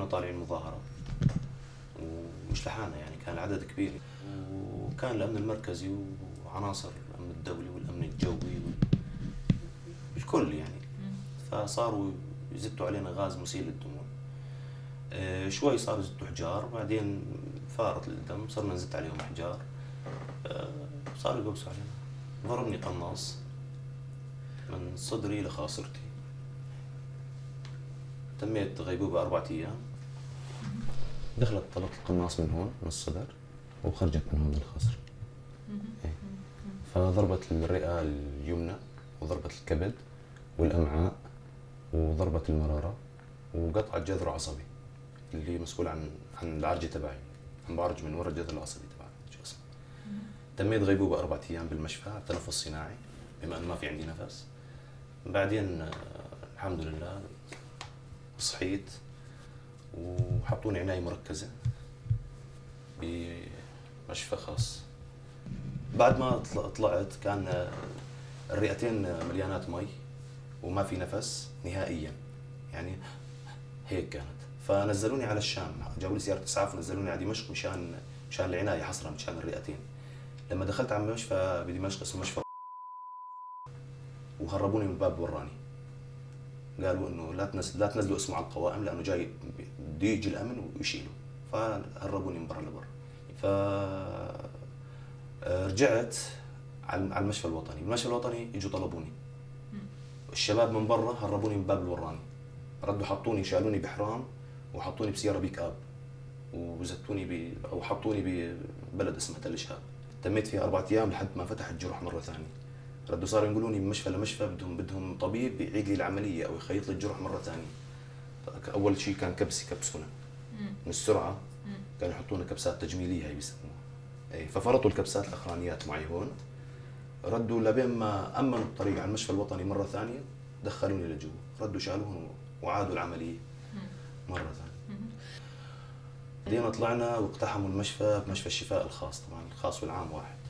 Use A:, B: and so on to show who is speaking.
A: كنا طالعين مظاهرة ومش لحالنا، يعني كان العدد كبير، وكان الأمن المركزي وعناصر الأمن الدولي والأمن الجوي والكل يعني. فصاروا يزتوا علينا غاز مسيل للدموع. شوي صاروا يزتوا حجار، بعدين فارت الدم، صرنا نزت عليهم حجار. صاروا يقبسوا علينا. ضربني قناص من صدري لخاصرتي. تميت غيبوبة 4 أيام. دخلت طلقة القناص من هون من الصدر وخرجت من هون للخاصرة. فضربت الرئة اليمنى وضربت الكبد والأمعاء وضربت المرارة وقطعت جذر عصبي اللي مسؤول عن العرجة تبعي. عم بعرج من ورا الجذر العصبي تبعي شو اسمه. تميت غيبوبة 4 أيام بالمشفى على تنفس صناعي بما أن ما في عندي نفس. بعدين الحمد لله صحيت وحطوني عناية مركزة بمشفى خاص. بعد ما طلعت كان الرئتين مليانات مي وما في نفس نهائيا، يعني هيك كانت. فنزلوني على الشام، جابوا لي سيارة إسعاف ونزلوني على دمشق مشان العناية حصرا مشان الرئتين. لما دخلت على مشفى بدمشق اسمه مشفى، وهربوني من الباب وراني. قالوا انه لا تنزلوا اسمه على القوائم لانه جاي بده يجي الامن ويشيله. فهربوني من برا لبرا. رجعت على المشفى الوطني. بالمشفى الوطني اجوا طلبوني الشباب من برا، هربوني من باب الوراني. ردوا حطوني شالوني بحرام وحطوني بسياره بيك اب وزتوني او حطوني ببلد اسمه تل شهاب. تميت فيها 4 ايام لحد ما فتحت جروح مره ثانيه. ردوا صاروا ينقلوني من مشفى لمشفى، بدهم طبيب يعيد لي العمليه او يخيط لي الجروح مره ثانيه. اول شيء كان يكبسونا من السرعه، كانوا يحطونا كبسات تجميليه هي بيسموها. اي ففرطوا الكبسات الاخرانيات معي هون. ردوا لبين ما امنوا الطريق على المشفى الوطني مره ثانيه، دخلوني لجوا، ردوا شالوهم وعادوا العمليه مره ثانيه. بعدين طلعنا واقتحموا المشفى بمشفى الشفاء الخاص، طبعا الخاص والعام واحد.